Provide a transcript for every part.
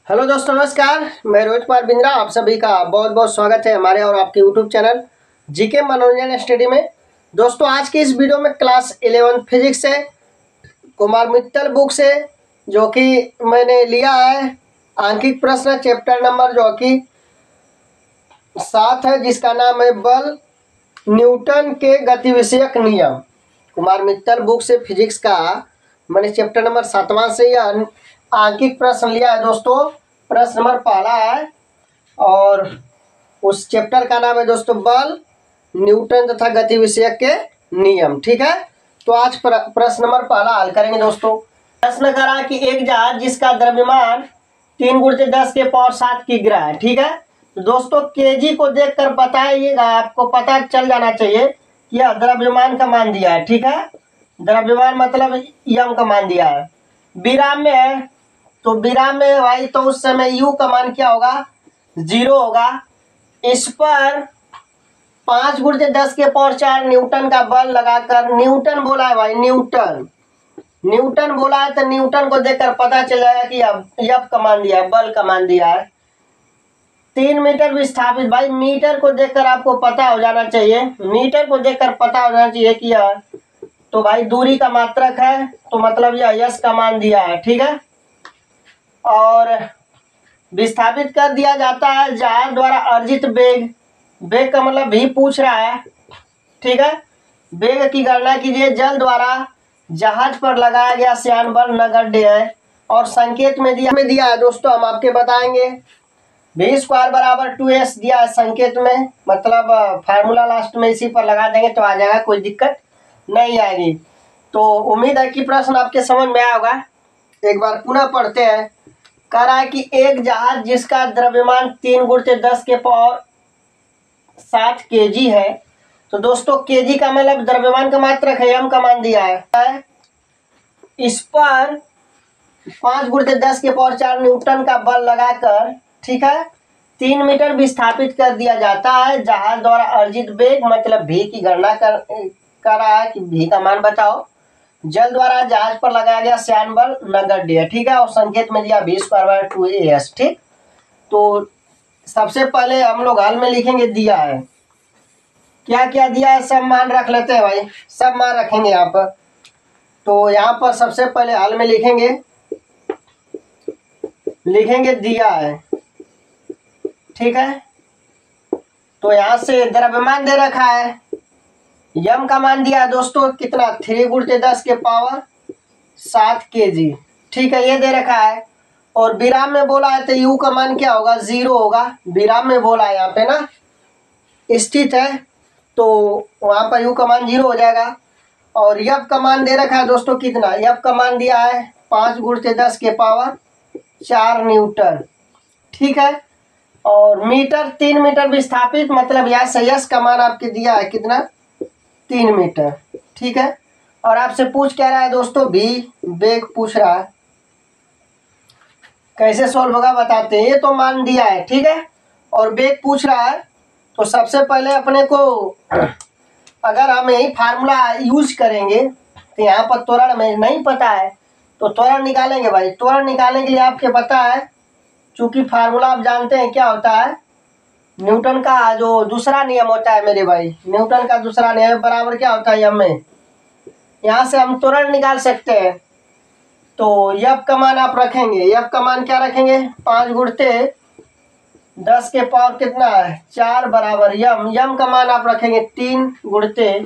Hello दोस्तों, नमस्कार। मैं रोहित कुमार बिंद्रा, आप सभी का बहुत बहुत स्वागत है हमारे और आपके YouTube channel GK Manoranjan study में। दोस्तों, आज की इस वीडियो में क्लास 11 फिजिक्स से कुमार मित्तल बुक से जो कि मैंने लिया है आंकिक प्रश्न चैप्टर नंबर जो कि 7 है, जिसका नाम है बल, न्यूटन के गति विषयक नियम। कुमार मित्तल बुक से फिजिक्स का मैंने चैप्टर नंबर 7वां से यह आंकिक प्रश्न लिया है। दोस्तों, प्रश्न नंबर पहला है और उस चैप्टर का नाम है दोस्तों बल, न्यूटन तथा गति विषयक के नियम। ठीक है, तो आज प्रश्न नंबर पहला हल करेंगे। दोस्तों, प्रश्न करा कि एक जहाज जिसका द्रव्यमान 3 × 10⁻7 किग्रा है। ठीक है, तो दोस्तों केजी को देखकर बताइएगा, आपको पता चल जाना चाहिए कि यह द्रव्यमान का मान दिया है। ठीक है, द्रव्यमान मतलब यम का मान दिया है। विराम में है तो विराम में भाई, तो उस समय यू का मान क्या होगा? 0 होगा। इस पर 5 × 10⁴ न्यूटन का बल लगाकर, न्यूटन बोला है भाई, न्यूटन बोला है, तो न्यूटन को देखकर पता चल जाएगा कि यफ का मान दिया है, बल का मान दिया है। 3 मीटर विस्थापित, भाई मीटर को देखकर आपको पता हो जाना चाहिए, मीटर को देखकर पता हो जाना चाहिए कि यह तो भाई दूरी का मात्रक है, तो मतलब यह यश का मान दिया है। ठीक है, और विस्थापित कर दिया जाता है जहाज द्वारा अर्जित वेग, वेग का मतलब भी पूछ रहा है। ठीक है, वेग की गणना कीजिए। जल द्वारा जहाज पर लगाया गया श्यान बल नगण्य है और संकेत में दिया है। दोस्तों, हम आपके बताएंगे v² = 2s दिया है संकेत में, मतलब फार्मूला लास्ट में इसी पर लगा देंगे तो आ जाएगा, कोई दिक्कत नहीं आएगी। तो उम्मीद है कि प्रश्न आपके समझ में आया होगा। एक बार पुनः पढ़ते हैं। कह रहा है कि एक जहाज जिसका द्रव्यमान 3 × 10⁻7 kg है। तो दोस्तों केजी का मतलब द्रव्यमान का मात्रक है, एम का मान दिया है। इस पर 5 × 10⁴ न्यूटन का बल लगाकर, ठीक है, 3 मीटर विस्थापित कर दिया जाता है। जहाज द्वारा अर्जित वेग मतलब भी की गणना कर रहा है कि भी का मान बताओ। जल द्वारा जहाज पर लगाया गया श्यान बल नगण्य है। ठीक है, और संकेत में दिया v² / 2as। ठीक, तो सबसे पहले हम लोग हल में लिखेंगे, दिया है क्या क्या दिया है, सब मान रख लेते हैं भाई, सब मान रखेंगे यहाँ पर। तो यहाँ पर सबसे पहले हल में लिखेंगे दिया है। ठीक है, तो यहाँ से द्रव्यमान दे रखा है, यम का मान दिया है दोस्तों कितना, 3 × 10⁻7 kg। ठीक है, ये दे रखा है। और विराम में बोला है तो यू का मान क्या होगा? 0 होगा। विराम में बोला है, यहाँ पे ना स्थित है, तो वहाँ पर यू का मान 0 हो जाएगा। और यफ का मान दे रखा है दोस्तों कितना, यफ का मान दिया है 5 × 10⁻4 न्यूटन। ठीक है, और मीटर 3 मीटर विस्थापित, मतलब यहाँ से यश का मान आपके दिया है कितना, 3 मीटर। ठीक है, और आपसे पूछ क्या रहा है दोस्तों, भी वेग पूछ रहा है। कैसे सोल्व होगा बताते हैं। ये तो मान दिया है, ठीक है, और वेग पूछ रहा है। तो सबसे पहले अपने को, अगर हम यही फार्मूला यूज करेंगे तो यहाँ पर त्वरण में नहीं पता है, तो त्वरण निकालेंगे भाई। त्वरण निकालने के लिए आपके पता है, चूंकि फार्मूला आप जानते हैं क्या होता है, न्यूटन का जो दूसरा नियम होता है मेरे भाई, न्यूटन का दूसरा नियम बराबर क्या होता है, यम में। यहाँ से हम त्वरण निकाल सकते हैं। तो यफ का मान आप रखेंगे, यफ का मान क्या रखेंगे, 5 × 10⁻⁴ कितना है, 4 बराबर यम का मान आप रखेंगे 3 ×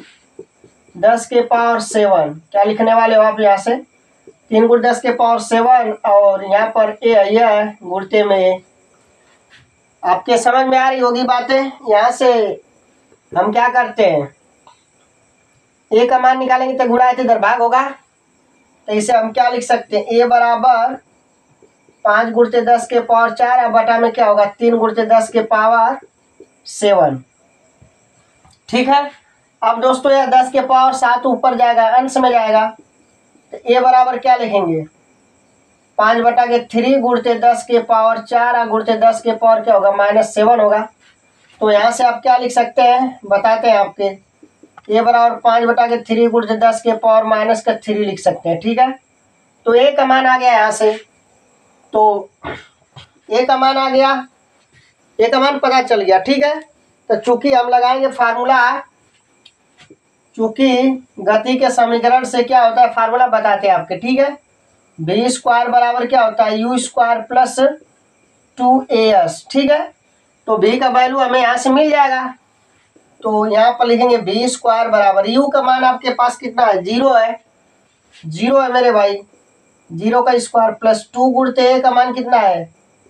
10⁻7। क्या लिखने वाले हो आप यहाँ से, 3 × 10⁻7, और यहाँ पर यह गुणते में। आपके समझ में आ रही होगी बातें। यहाँ से हम क्या करते हैं, ए का मान निकालेंगे तो गुणा इधर भाग होगा, तो इसे हम क्या लिख सकते हैं, ए बराबर 5 × 10⁻4 बटा में क्या होगा, 3 × 10⁻7। ठीक है, अब दोस्तों यह 10⁻7 ऊपर जाएगा, अंश में जाएगा, तो ए बराबर क्या लिखेंगे, 5/3 × 10⁻4 × 10⁻ क्या होगा, -7 होगा। तो यहाँ से आप क्या लिख सकते हैं बताते हैं आपके, ए बराबर 5/3 × 10⁻³ लिख सकते हैं। ठीक है, तो ए का मान आ गया यहाँ से। तो ए का मान आ गया, ए का मान पता चल गया। ठीक है, तो चूंकि हम लगाएंगे फार्मूला, चूंकि गति के समीकरण से क्या होता है, फार्मूला बताते हैं आपके। ठीक है, बी स्क्वायर बराबर क्या होता है, यू स्क्वायर प्लस 2as। ठीक है, तो बी का वैल्यू हमें यहाँ से मिल जाएगा, तो यहाँ पर लिखेंगे बी स्क्वायर बराबर यू का मान आपके पास कितना है, 0 है, 0 है मेरे भाई, 0 का स्क्वायर प्लस 2 गुणते ए का मान कितना है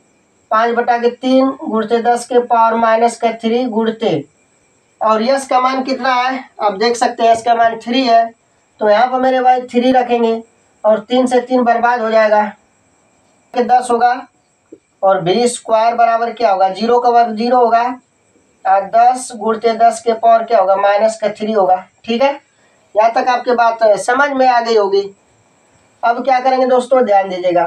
5/3 गुणते 10 के पावर माइनस का 3 गुणते, और यस का मान कितना है, आप देख सकते हैं यस का मान 3 है, तो यहाँ पर मेरे भाई 3 रखेंगे और 3 से 3 बर्बाद हो जाएगा, 10 होगा, और बी स्क्वायर बराबर क्या होगा, 0 का वर्ग 0 होगा, 10 गुणते 10 के पावर क्या होगा माइनस का 3 होगा। ठीक है, यहाँ तक आपकी बात समझ में आ गई होगी। अब क्या करेंगे दोस्तों, ध्यान दीजिएगा,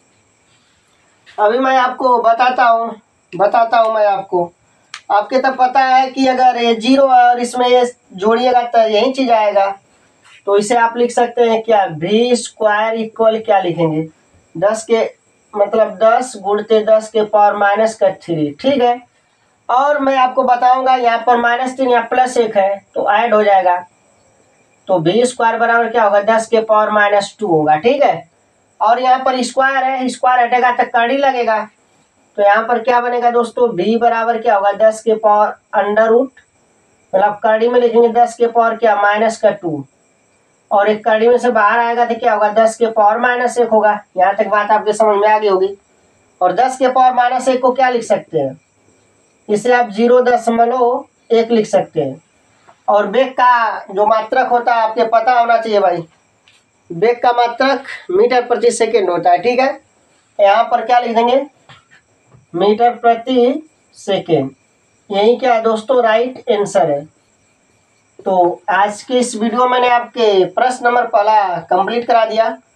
अभी मैं आपको बताता हूँ मैं आपको, आपके तब पता है कि अगर ये 0 है और इसमें ये जोड़िएगा तो यही चीज आएगा, तो इसे आप लिख सकते हैं क्या, बी स्क्वायर इक्वल क्या लिखेंगे, 10 के मतलब 10 गुणते 10 के पावर माइनस का 3। ठीक है, और मैं आपको बताऊंगा यहाँ पर -3 या +1 है तो ऐड हो जाएगा, तो बी स्क्वायर बराबर क्या होगा 10 के पावर -2 होगा। ठीक है, और यहाँ पर स्क्वायर है, स्क्वायर हटेगा तो कड़ी लगेगा, तो यहाँ पर क्या बनेगा दोस्तों, बी बराबर क्या होगा 10 के पावर √, मतलब कड़ी में लिखेंगे 10 के पावर क्या -2, और एक कड़ी में से बाहर आएगा तो क्या होगा 10 के पावर -1 होगा। यहाँ तक बात आपके समझ में आ गई होगी। और 10 के पावर -1 को क्या लिख सकते हैं, इसे आप 0.1 लिख सकते हैं। और वेग का जो मात्रक होता है आपके पता होना चाहिए भाई, वेग का मात्रक मीटर प्रति सेकेंड होता है। ठीक है, यहाँ पर क्या लिख देंगे, मीटर प्रति सेकेंड, यही क्या है दोस्तों, राइट आंसर है। तो आज के इस वीडियो में मैंने आपके प्रश्न नंबर पहला कंप्लीट करा दिया।